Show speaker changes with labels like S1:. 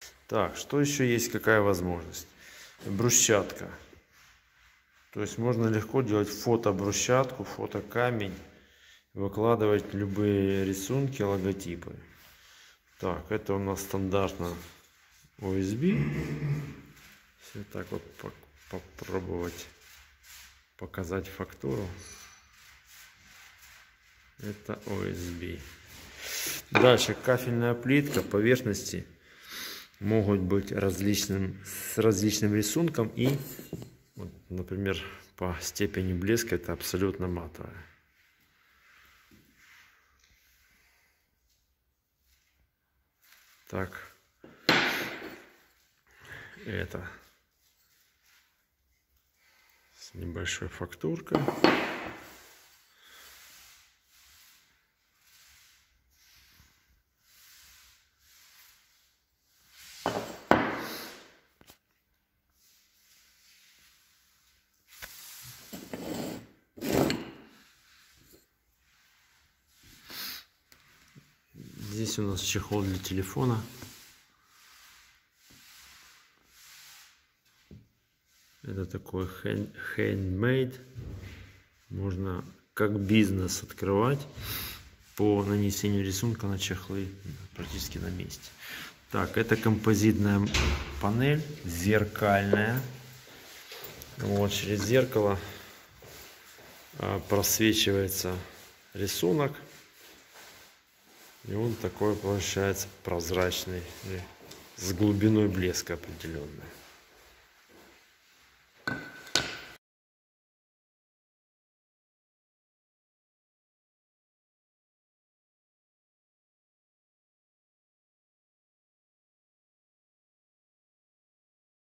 S1: Так, что еще есть, какая возможность? Брусчатка. То есть можно легко делать фото-брусчатку, фото-камень, выкладывать любые рисунки, логотипы. Так, это у нас стандартно USB. Все так вот попробовать показать фактуру. Это USB. Дальше кафельная плитка, поверхности могут быть с различным рисунком и, вот, например, по степени блеска это абсолютно матовая. Так, это с небольшой фактуркой. Здесь у нас чехол для телефона. Это такой handmade. Можно как бизнес открывать по нанесению рисунка на чехлы практически на месте. Так, это композитная панель, зеркальная. Вот через зеркало просвечивается рисунок. И он такой получается прозрачный, с глубиной блеска определенной.